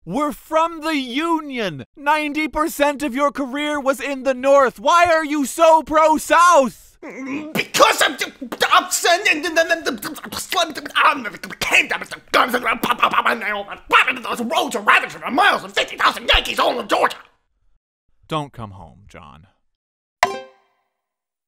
We're from the Union! 90% of your career was in the North! Why are you so pro-South? Because I'm upset and those roads are ravaged for miles and 50,000 Yankees all in Georgia! Don't come home, John.